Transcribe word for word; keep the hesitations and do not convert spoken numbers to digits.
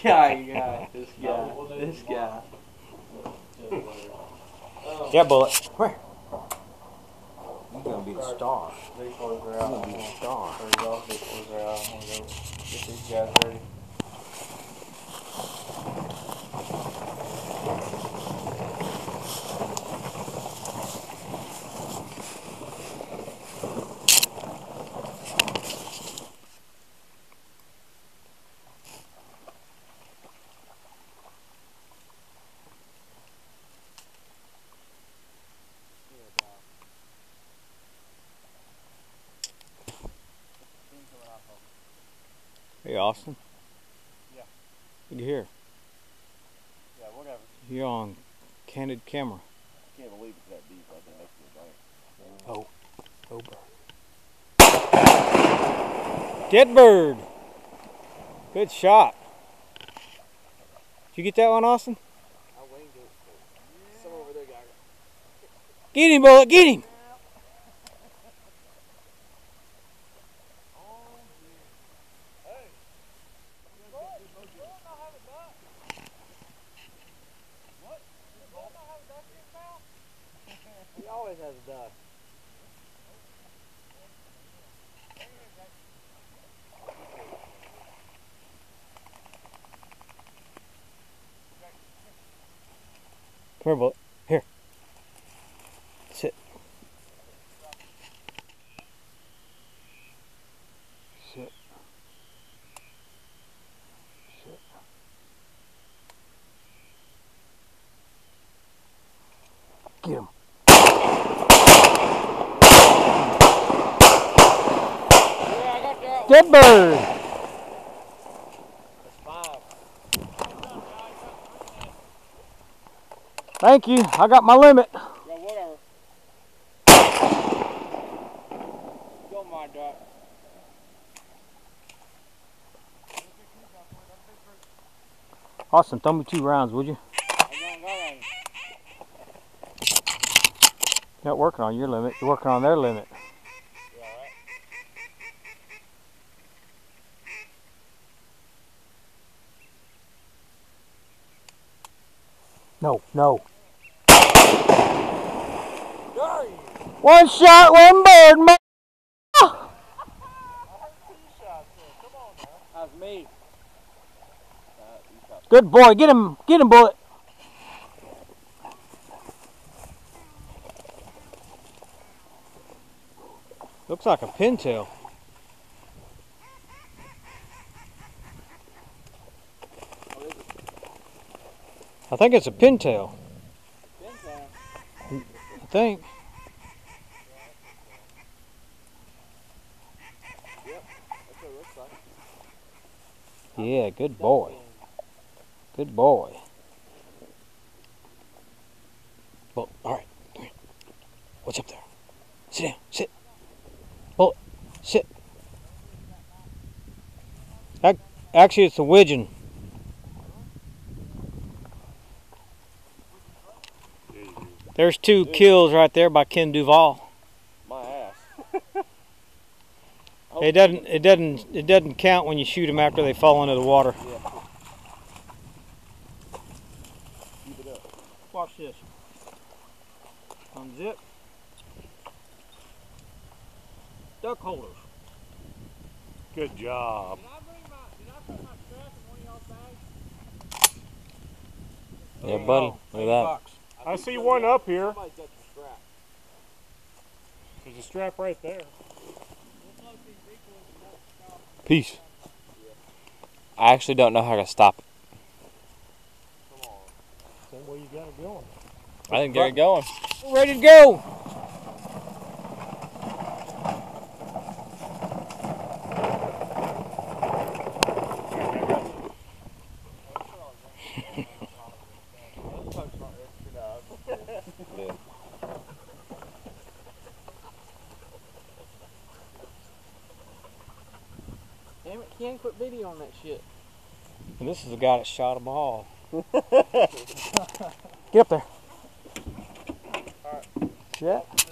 guy, guy, this guy, this guy. Yeah, Bullet. Where? You're gonna be the star. These boys are You're out. gonna be the star. These boys are out. I'm gonna go get these guys ready. Hey, Austin. Yeah. Good to hear. Yeah, whatever. You're on candid camera. I can't believe it's that deep right there next to the bank. Oh, oh bird. Dead bird. Good shot. Did you get that one, Austin? I winged it. Some over there got it. Get him, Bullet. Get him. He always has a duck. Come here, Bullet. Here. Sit. Sit. Sit. Get him. Dead bird. That's five. Thank you. I got my limit. Yeah, whatever. Go my duck. Austin, throw me two rounds, would you? I don't got any. You're not working on your limit. You're working on their limit. You alright? No, no. There you One shot, one bird, man. I heard two shots there. Come on now. That was me. Uh, you shot. Good boy. Get him. Get him, Bullet. Looks like a pintail. What is it? I think it's a pintail. Pintail. I think. Yep, that's what it looks like. Yeah, good boy. Good boy. Well, all right. Come here. What's up there? Sit down. Sit. Bullet. Sit. Ac- Actually, it's a widgeon. There's two kills right there by Ken Duval. My ass. It doesn't. It doesn't. It doesn't count when you shoot them after they fall into the water. Yeah. Keep it up. Watch this. Unzip. Duck holders. Good job. Did I bring my, did I put my strap in one of y'all's bags? Yeah, buddy. Look at that. I see one up here. Somebody's got the strap. There's a strap right there. Peace. I actually don't know how to stop it. Come on. Same way you got it going. I think get it going. We're ready to go. Damn it, Ken, quit video on that shit. And this is the guy that shot a ball. Get up there. Alright. See that?